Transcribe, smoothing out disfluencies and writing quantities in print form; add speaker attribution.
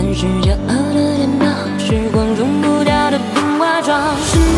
Speaker 1: 是骄傲的电脑，时光中不掉的冰化妆。